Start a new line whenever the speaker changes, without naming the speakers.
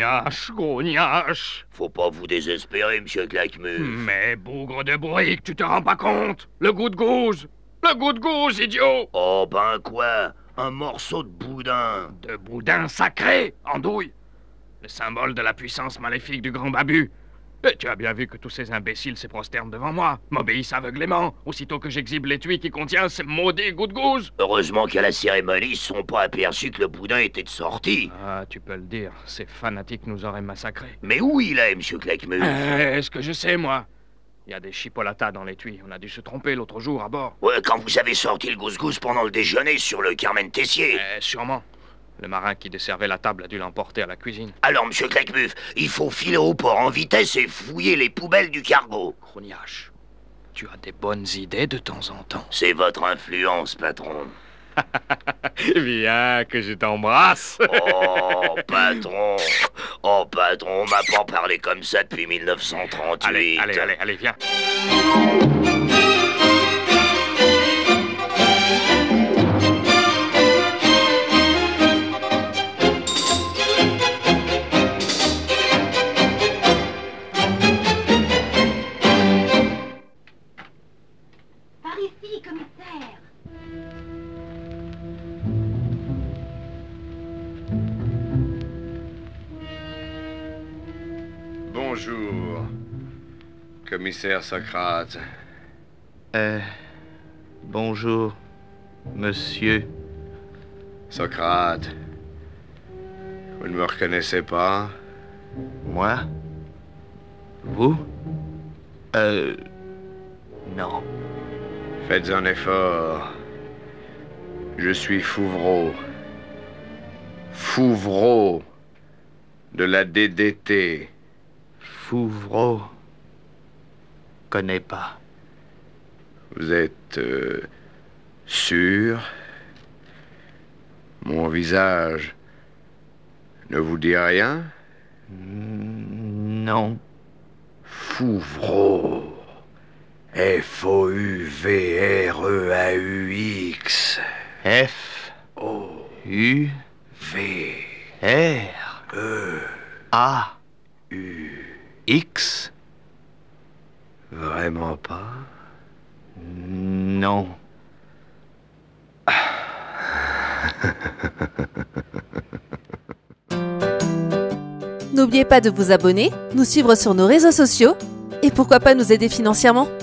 gros niache.
Faut pas vous désespérer, monsieur Claquemuse.
Mais bougre de brique, tu te rends pas compte? Le goût de gouze! Le goût de gouze, idiot!
Oh ben quoi? Un morceau de boudin.
De boudin sacré, andouille. Le symbole de la puissance maléfique du grand Babu. Et tu as bien vu que tous ces imbéciles se prosternent devant moi, m'obéissent aveuglément, aussitôt que j'exhibe l'étui qui contient ces maudits goûts de gouze.
Heureusement qu'à la cérémonie, ils se sont pas aperçus que le boudin était de sortie.
Ah, tu peux le dire, ces fanatiques nous auraient massacrés.
Mais où il est, monsieur Claquemuse?
Est-ce que je sais, moi? Il y a des chipolatas dans l'étui, on a dû se tromper l'autre jour à bord.
Ouais, quand vous avez sorti le gouse-gouse pendant le déjeuner sur le Carmen Tessier.
Sûrement. Le marin qui desservait la table a dû l'emporter à la cuisine.
Alors, monsieur Claquemuse, il faut filer au port en vitesse et fouiller les poubelles du cargo.
Croniache, tu as des bonnes idées de temps en temps.
C'est votre influence, patron.
Viens, que je t'embrasse.
Oh, patron. Oh, patron, on m'a pas parlé comme ça depuis 1938.
Allez, viens.
Par ici, commissaire.
Bonjour, commissaire Socrate.
Bonjour, monsieur.
Socrate, vous ne me reconnaissez pas?
Moi? Vous? Non.
Faites un effort. Je suis Fouvreau. Fouvreau de la DDT.
Fouvreau. Connais pas.
Vous êtes sûr? Mon visage ne vous dit rien?
Non.
Fouvreau. F-O-U-V-R-E-A-U-X.
F-U-V-R-E-A-U-X.
Vraiment pas?
Non.
N'oubliez pas de vous abonner, nous suivre sur nos réseaux sociaux et pourquoi pas nous aider financièrement.